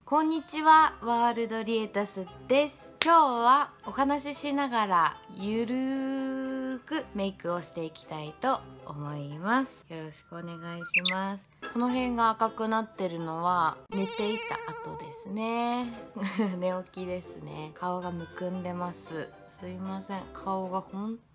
こんにちは、ワールドリエタスです。今日はお話ししながらゆるーくメイクをしていきたいと思います。よろしくお願いします。この辺が赤くなってるのは寝ていた後ですね。寝起きですね。顔がむくんでます。すいません、顔が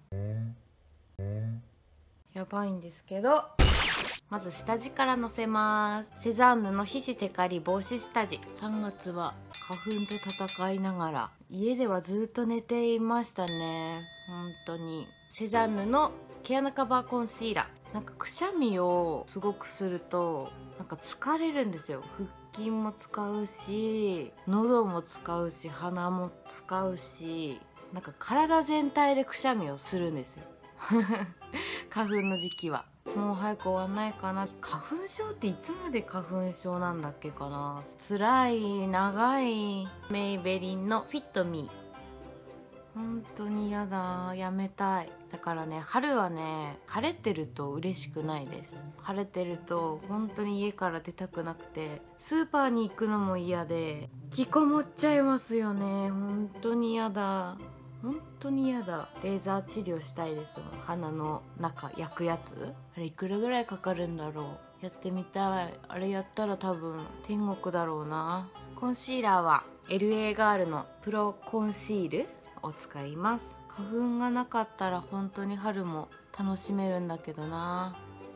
やばいんですけど、まず下地からのせます。セザンヌの皮脂テカリ防止下地。3月は花粉と戦いながら家ではずっと寝ていましたね。本当に。セザンヌの毛穴カバーコンシーラー。なんかくしゃみをすごくするとなんか疲れるんですよ。腹筋も使うし、喉も使うし、鼻も使うし、なんか体全体でくしゃみをするんですよ。花粉の時期はもう早く終わんないかな。花粉症っていつまで花粉症なんだっけかな。辛い長い。メイベリンのフィットミー、本当にやだ、やめたい。だからね、春はね、晴れてると嬉しくないです。晴れてると本当に家から出たくなくて、スーパーに行くのも嫌で引きこもっちゃいますよね。本当にやだ、本当にやだ。レーザー治療したいですもん。鼻の中焼くやつ、あれいくらぐらいかかるんだろう。やってみたい。あれやったら多分天国だろうな。コンシーラーは LA ガールのプロコンシールを使います。花粉がなかったら本当に春も楽しめるんだけどな。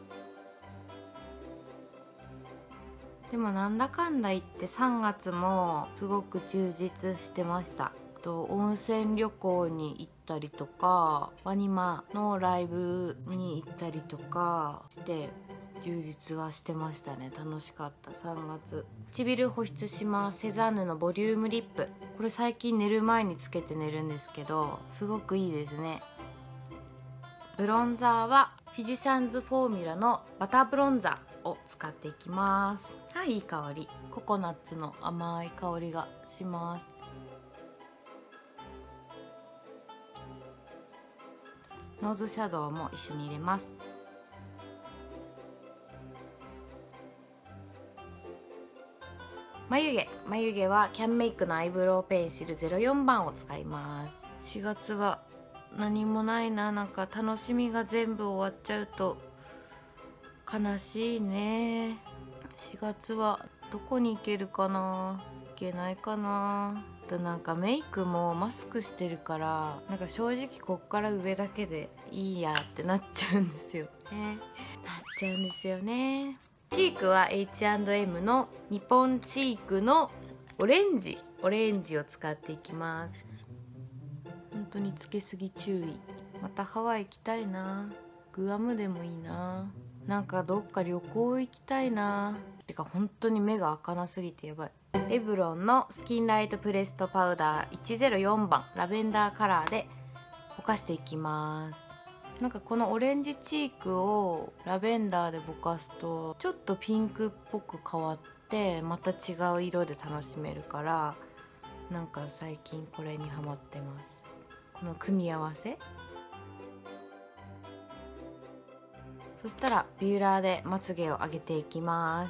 でもなんだかんだ言って3月もすごく充実してました。温泉旅行に行ったりとか、ワニマのライブに行ったりとかして充実はしてましたね。楽しかった3月。唇保湿します。セザンヌのボリュームリップ。これ最近寝る前につけて寝るんですけど、すごくいいですね。ブロンザーはフィジシャンズフォーミュラのバターブロンザーを使っていきます。はい、いい香り。ココナッツの甘い香りがします。ノーズシャドウも一緒に入れます。眉毛はキャンメイクのアイブロウペンシル04番を使います。4月は何もないな。なんか楽しみが全部終わっちゃうと悲しいね。4月はどこに行けるかな。行けないかな。となんかメイクもマスクしてるから、なんか正直こっから上だけでいいやってなっちゃうんですよね。なっちゃうんですよね。チークは H&M のニポンチークのオレンジを使っていきます。本当につけすぎ注意。またハワイ行きたいな。グアムでもいいな。なんかどっか旅行行きたいな。てか本当に目が開かなすぎてやばい。レブロンのスキンライトプレストパウダー104番ラベンダーカラーでぼかしていきます。なんかこのオレンジチークをラベンダーでぼかすとちょっとピンクっぽく変わってまた違う色で楽しめるから、なんか最近これにハマってます。この組み合わせ。そしたらビューラーでまつげを上げていきます。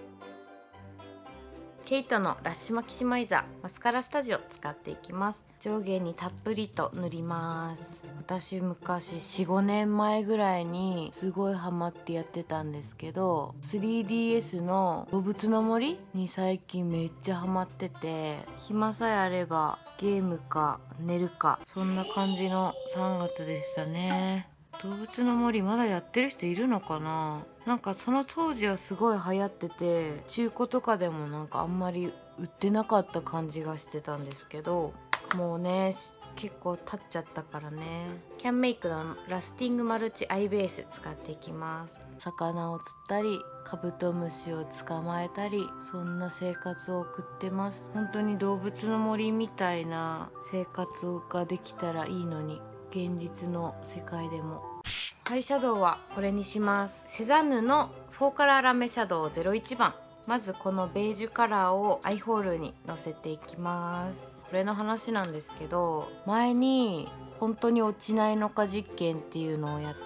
ケイトのラッシュマキシマイザーマスカラスタジオ使っていきます。上下にたっぷりと塗ります。私昔 4,5 年前ぐらいにすごいハマってやってたんですけど、 3DS の動物の森に最近めっちゃハマってて、暇さえあればゲームか寝るか、そんな感じの3月でしたね。動物の森まだやってる人いるのかな。なんかその当時はすごい流行ってて、中古とかでもなんかあんまり売ってなかった感じがしてたんですけど、もうね結構経っちゃったからね。キャンメイクのラスティングマルチアイベース使っていきます。魚を釣ったりカブトムシを捕まえたり、そんな生活を送ってます。本当に動物の森みたいな生活ができたらいいのに、現実の世界でも。アイシャドウはこれにします。セザンヌのフォーカラーラメシャドウ01番。まずこのベージュカラーをアイホールにのせていきます。これの話なんですけど、前に本当に落ちないのか実験っていうのをやって、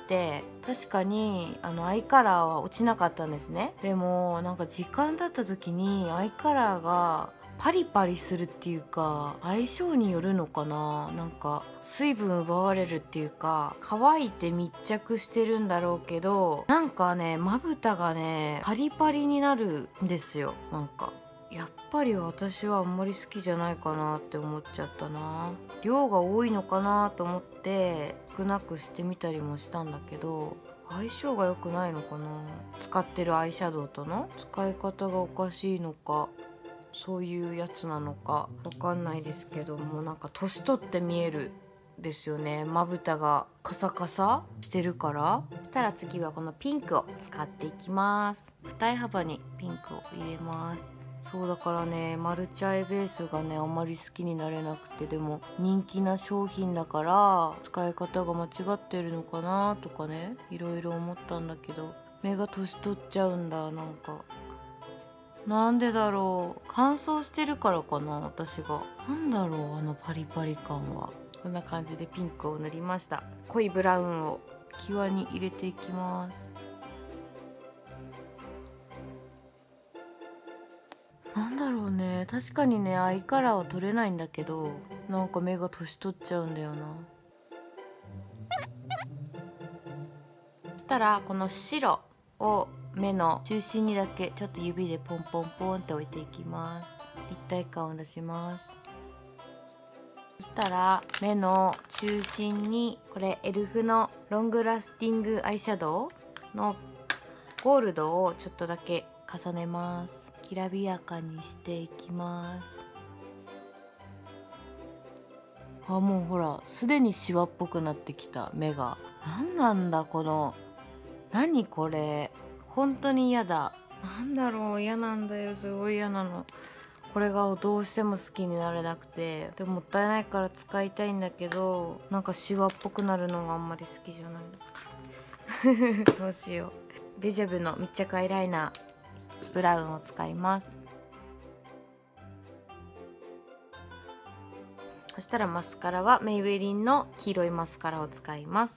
確かにアイカラーは落ちなかったんですね。でもなんか時間経った時にアイカラーがパリパリするっていうか、相性によるのかな、なんか水分奪われるっていうか、乾いて密着してるんだろうけど、なんかねまぶたがねパリパリになるんですよ。なんかやっぱり私はあんまり好きじゃないかなって思っちゃったな。量が多いのかなと思って少なくしてみたりもしたんだけど、相性が良くないのかな。使ってるアイシャドウとの使い方がおかしいのか、そういうやつなのかわかんないですけども、なんか年取って見えるですよね。まぶたがカサカサしてるから。そしたら次はこのピンクを使っていきます。二重幅にピンクを入れます。そうだからね、マルチアイベースがねあまり好きになれなくて、でも人気な商品だから使い方が間違ってるのかなとかね、いろいろ思ったんだけど、目が年取っちゃうんだ。なんでだろう、乾燥してるからかな。私がなんだろう、パリパリ感は。こんな感じでピンクを塗りました。濃いブラウンを際に入れていきます。なんだろうね、確かにねアイカラーは取れないんだけど、なんか目が年取っちゃうんだよな。そしたらこの白を目の中心にだけちょっと指でポンポンポンって置いていきます。立体感を出します。そしたら目の中心にこれエルフのロングラスティングアイシャドウのゴールドをちょっとだけ重ねます。きらびやかにしていきます。あ、もうほらすでにシワっぽくなってきた目が。なんだこの、何これ、本当に嫌だ。なんだろう、嫌なんだよ、すごい嫌なの。これがどうしても好きになれなくて、でももったいないから使いたいんだけど、なんかシワっぽくなるのがあんまり好きじゃないの。どうしよう。ベジャブの密着アイライナーブラウンを使います。そしたらマスカラはメイベリンの黄色いマスカラを使います。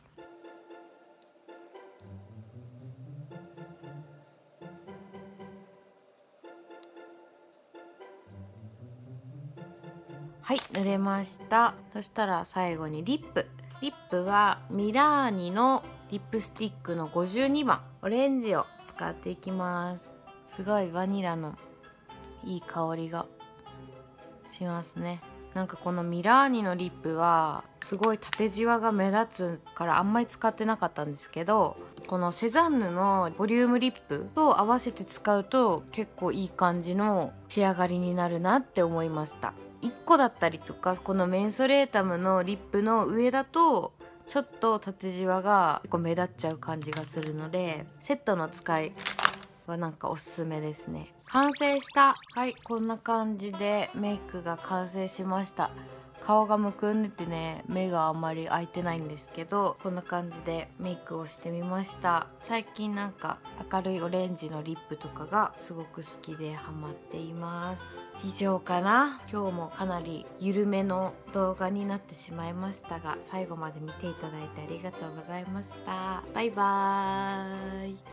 はい、塗れました。そしたら最後にリップはミラーニのリップスティックの52番オレンジを使っていきます。すごいバニラのいい香りがしますね。なんかこのミラーニのリップはすごい縦じわが目立つからあんまり使ってなかったんですけど、このセザンヌのボリュームリップと合わせて使うと結構いい感じの仕上がりになるなって思いました。1個だったりとか、このメンソレータムのリップの上だとちょっと縦じわが結構目立っちゃう感じがするので、セットの使いはなんかおすすめですね。完成した。はい、こんな感じでメイクが完成しました。顔がむくんでてね、目があんまり開いてないんですけど、こんな感じでメイクをしてみました。最近なんか明るいオレンジのリップとかがすごく好きでハマっています。以上かな。今日もかなり緩めの動画になってしまいましたが、最後まで見ていただいてありがとうございました。バイバーイ。